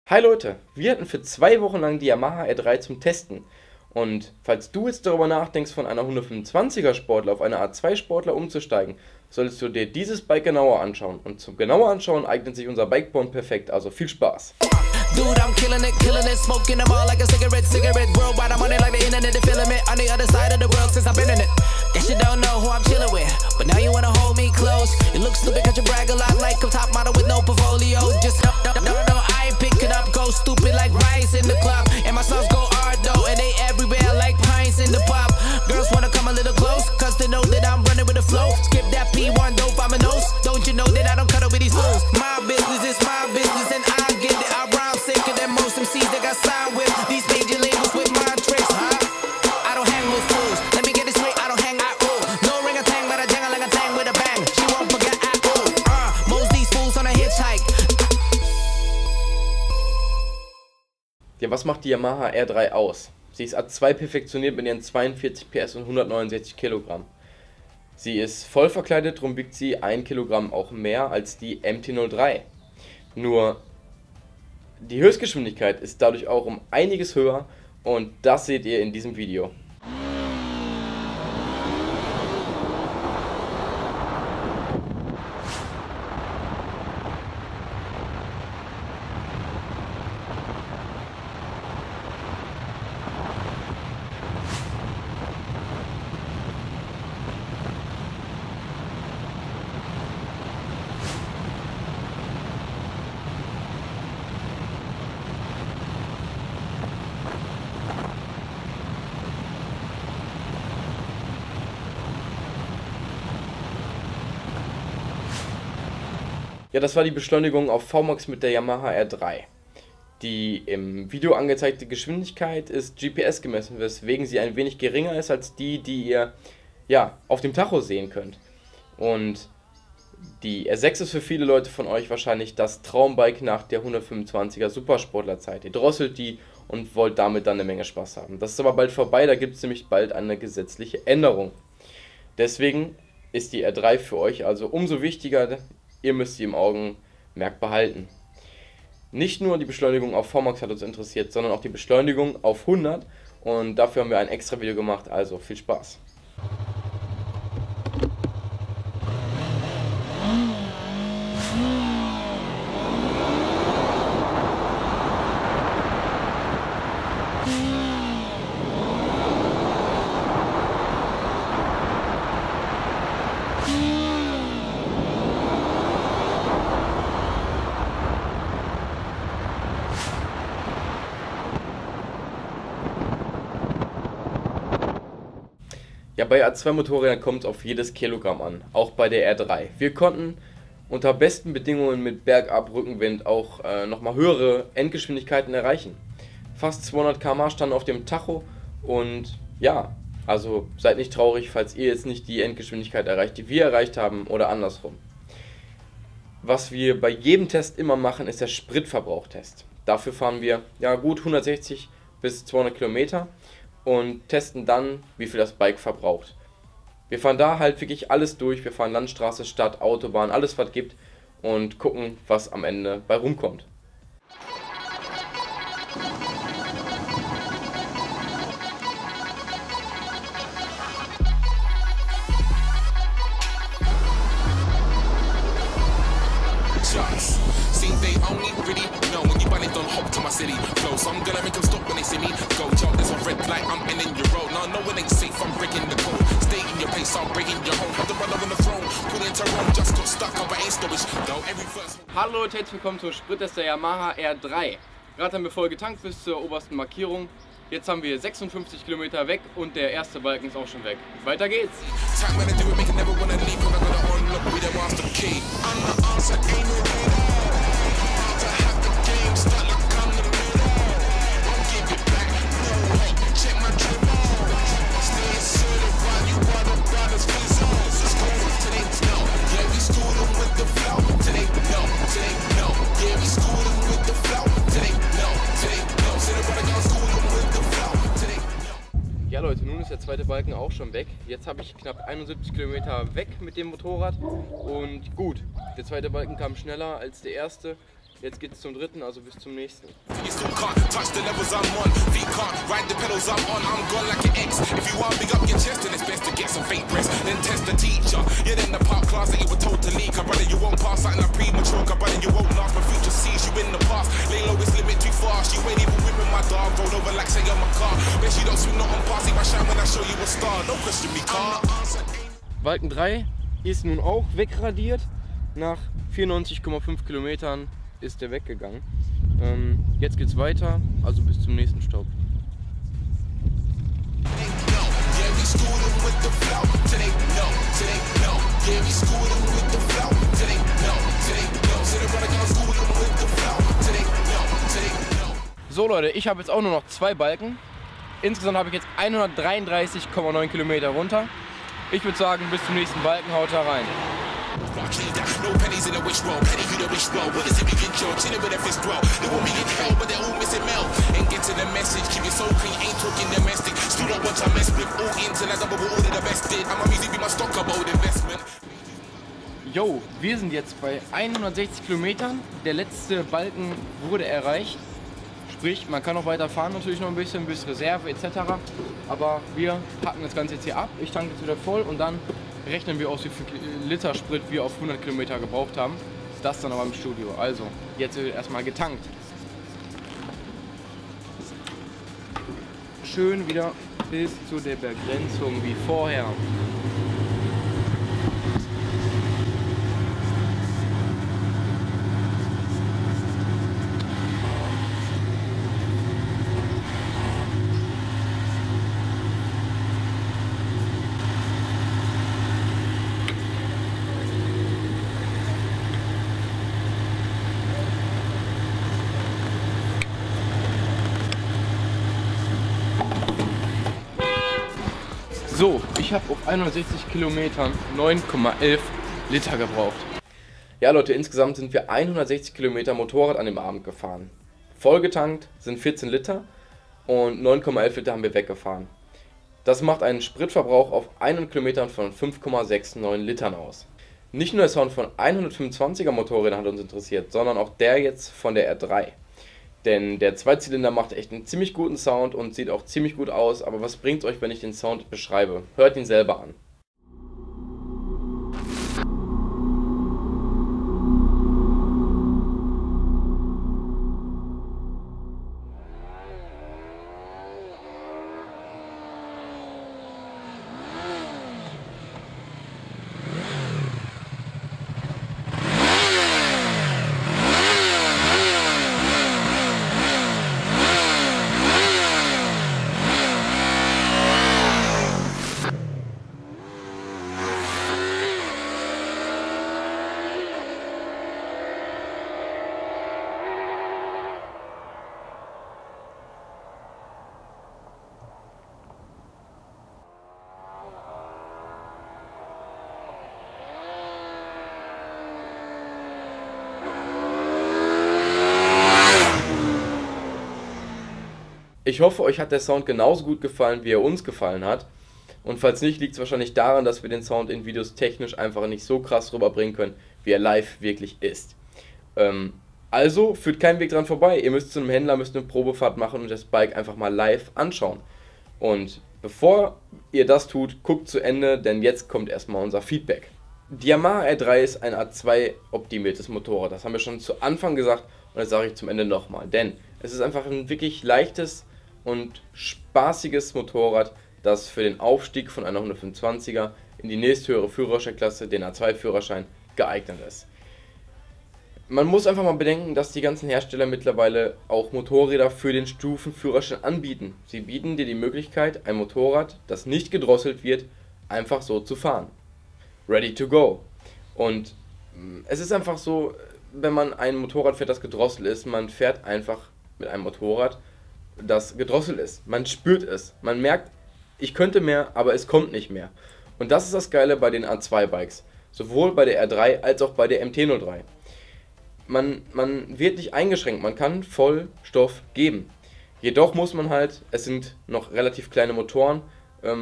Hi Leute, wir hatten für 2 Wochen lang die Yamaha R3 zum Testen. Und falls du jetzt darüber nachdenkst, von einer 125er Sportler auf eine A2 Sportler umzusteigen, solltest du dir dieses Bike genauer anschauen. Und zum genauer anschauen eignet sich unser Bikeborn perfekt, also viel Spaß! Dude, I'm killing it, smoking them all like a cigarette, worldwide, I'm on it like the internet, the filament, on the other side of the world since I've been in it. Guess you don't know who I'm chilling with, but now you wanna hold me close. You look stupid cause you brag a lot like a top model with no portfolio. Just no, I ain't picking up, go stupid like rice in the club. And my songs go hard though, and they everywhere like pints in the pub. Girls wanna come a little close, cause they know that I'm running with the flow. Skip that P1, dope, I'm a nose. Don't you know that I don't cut up with these fools? My business is my business, and I get it, I rhyme sicker than most MCs that got signed with these major labels with my tricks, huh? I don't hang with fools. Let me get it straight, I don't hang at all. No ring a tang, but I jang like a tang with a bang. She won't forget at all. Most these fools on a hitchhike. Ja, was macht die Yamaha R3 aus? Sie ist A2 perfektioniert mit ihren 42 PS und 169 Kilogramm. Sie ist voll verkleidet, darum wiegt sie 1 Kilogramm auch mehr als die MT-03. Nur die Höchstgeschwindigkeit ist dadurch auch um einiges höher und das seht ihr in diesem Video. Ja, das war die Beschleunigung auf VMAX mit der Yamaha R3. Die im Video angezeigte Geschwindigkeit ist GPS gemessen, weswegen sie ein wenig geringer ist als die, die ihr auf dem Tacho sehen könnt. Und die R6 ist für viele Leute von euch wahrscheinlich das Traumbike nach der 125er Supersportlerzeit. Ihr drosselt die und wollt damit dann eine Menge Spaß haben. Das ist aber bald vorbei, da gibt es nämlich bald eine gesetzliche Änderung. Deswegen ist die R3 für euch also umso wichtiger. Ihr müsst sie im Augenmerk behalten. Nicht nur die Beschleunigung auf VMAX hat uns interessiert, sondern auch die Beschleunigung auf 100 und dafür haben wir ein extra Video gemacht, also viel Spaß! Ja, bei A2 Motorrädern kommt es auf jedes Kilogramm an, auch bei der R3. Wir konnten unter besten Bedingungen mit Bergab, Rückenwind auch nochmal höhere Endgeschwindigkeiten erreichen. Fast 200 km/h standen auf dem Tacho und ja, also seid nicht traurig, falls ihr jetzt nicht die Endgeschwindigkeit erreicht, die wir erreicht haben oder andersrum. Was wir bei jedem Test immer machen, ist der Spritverbrauchtest. Dafür fahren wir gut 160 bis 200 Kilometer. Und testen dann, wie viel das Bike verbraucht. Wir fahren da halt wirklich alles durch, wir fahren Landstraße, Stadt, Autobahn, alles was gibt und gucken, was am Ende bei rumkommt. Hallo Leute, herzlich willkommen zum Sprittest der Yamaha R3. Gerade haben wir voll getankt bis zur obersten Markierung. Jetzt haben wir 56 Kilometer weg und der erste Balken ist auch schon weg. Weiter geht's! Ja Leute, nun ist der zweite Balken auch schon weg. Jetzt habe ich knapp 71 Kilometer weg mit dem Motorrad und gut, der zweite Balken kam schneller als der erste. Jetzt geht's zum dritten, also bis zum nächsten. Balken 3 ist nun auch wegradiert. Nach 94,5 Kilometern ist der weggegangen. Jetzt geht's weiter, also bis zum nächsten Stopp. So Leute, ich habe jetzt auch nur noch 2 Balken. Insgesamt habe ich jetzt 133,9 Kilometer runter. Ich würde sagen, bis zum nächsten Balken haut da rein. No pennies in a wish roll, penny who the wish roll. What is it we control? Chilling with a fist roll. They want me in hell, but they're all missing mail. Ain't get to the message, keep it so clean, ain't talking domestic. Still don't watch I mess with all internet, I'm all the best did. I'm a music be my stock about investment. Yo, wir sind jetzt bei 160 Kilometern. Der letzte Balken wurde erreicht. Sprich, man kann noch weiter fahren, natürlich noch ein bisschen, bis Reserve etc. Aber wir packen das Ganze jetzt hier ab. Ich tanke jetzt wieder voll und dann rechnen wir aus, wie viel Liter Sprit wir auf 100 Kilometer gebraucht haben. Das dann aber im Studio. Also, jetzt wird erstmal getankt. Schön wieder bis zu der Begrenzung wie vorher. So, ich habe auf 160 Kilometern 9,11 Liter gebraucht. Ja Leute, insgesamt sind wir 160 Kilometer Motorrad an dem Abend gefahren. Vollgetankt sind 14 Liter und 9,11 Liter haben wir weggefahren. Das macht einen Spritverbrauch auf 100 Kilometern von 5,69 Litern aus. Nicht nur der Sound von 125er Motorrädern hat uns interessiert, sondern auch der jetzt von der R3. Denn der Zweizylinder macht echt einen ziemlich guten Sound und sieht auch ziemlich gut aus, aber was bringt es euch, wenn ich den Sound beschreibe? Hört ihn selber an. Ich hoffe, euch hat der Sound genauso gut gefallen, wie er uns gefallen hat. Und falls nicht, liegt es wahrscheinlich daran, dass wir den Sound in Videos technisch einfach nicht so krass rüberbringen können, wie er live wirklich ist. Also führt kein Weg dran vorbei. Ihr müsst zu einem Händler, müsst eine Probefahrt machen und das Bike einfach mal live anschauen. Und bevor ihr das tut, guckt zu Ende, denn jetzt kommt erstmal unser Feedback. Die Yamaha R3 ist ein A2 optimiertes Motorrad. Das haben wir schon zu Anfang gesagt und das sage ich zum Ende nochmal. Denn es ist einfach ein wirklich leichtes und spaßiges Motorrad, das für den Aufstieg von einer 125er in die nächsthöhere Führerscheinklasse, den A2-Führerschein, geeignet ist. Man muss einfach mal bedenken, dass die ganzen Hersteller mittlerweile auch Motorräder für den Stufenführerschein anbieten. Sie bieten dir die Möglichkeit, ein Motorrad, das nicht gedrosselt wird, einfach so zu fahren. Ready to go. Und es ist einfach so, wenn man ein Motorrad fährt, das gedrosselt ist, man fährt einfach mit einem Motorrad, das gedrosselt ist. Man spürt es. Man merkt, ich könnte mehr, aber es kommt nicht mehr. Und das ist das Geile bei den A2-Bikes. Sowohl bei der R3 als auch bei der MT-03. Man wird nicht eingeschränkt, man kann voll Stoff geben. Jedoch muss man halt, es sind noch relativ kleine Motoren,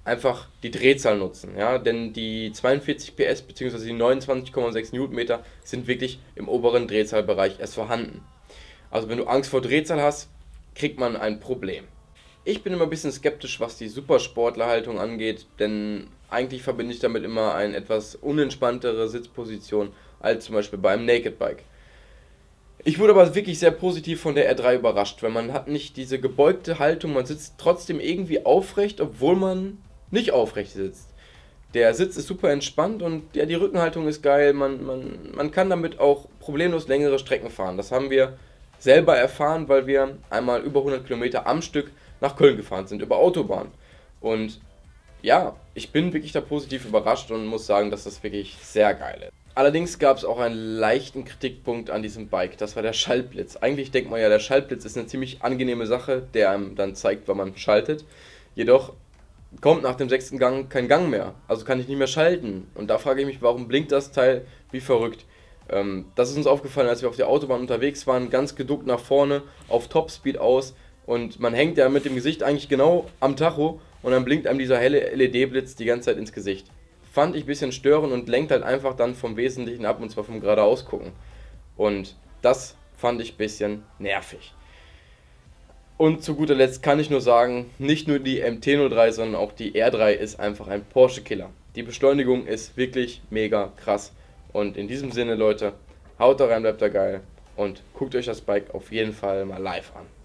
einfach die Drehzahl nutzen, ja, denn die 42 PS bzw. die 29,6 Newtonmeter sind wirklich im oberen Drehzahlbereich erst vorhanden. Also wenn du Angst vor Drehzahl hast, kriegt man ein Problem. Ich bin immer ein bisschen skeptisch, was die Supersportlerhaltung angeht, denn eigentlich verbinde ich damit immer eine etwas unentspanntere Sitzposition als zum Beispiel beim Naked Bike. Ich wurde aber wirklich sehr positiv von der R3 überrascht, weil man hat nicht diese gebeugte Haltung, man sitzt trotzdem irgendwie aufrecht, obwohl man nicht aufrecht sitzt. Der Sitz ist super entspannt und ja, die Rückenhaltung ist geil, man kann damit auch problemlos längere Strecken fahren. Das haben wir selber erfahren, weil wir einmal über 100 Kilometer am Stück nach Köln gefahren sind, über Autobahn. Und ja, ich bin wirklich da positiv überrascht und muss sagen, dass das wirklich sehr geil ist. Allerdings gab es auch einen leichten Kritikpunkt an diesem Bike, das war der Schaltblitz. Eigentlich denkt man ja, der Schaltblitz ist eine ziemlich angenehme Sache, der einem dann zeigt, wann man schaltet. Jedoch kommt nach dem 6. Gang kein Gang mehr, also kann ich nicht mehr schalten. Und da frage ich mich, warum blinkt das Teil wie verrückt? Das ist uns aufgefallen, als wir auf der Autobahn unterwegs waren, ganz geduckt nach vorne, auf Topspeed aus. Und man hängt ja mit dem Gesicht eigentlich genau am Tacho und dann blinkt einem dieser helle LED-Blitz die ganze Zeit ins Gesicht. Fand ich ein bisschen störend und lenkt halt einfach dann vom Wesentlichen ab, und zwar vom geradeaus gucken. Und das fand ich ein bisschen nervig. Und zu guter Letzt kann ich nur sagen, nicht nur die MT-03, sondern auch die R3 ist einfach ein Porsche-Killer. Die Beschleunigung ist wirklich mega krass. Und in diesem Sinne, Leute, haut da rein, bleibt da geil und guckt euch das Bike auf jeden Fall mal live an.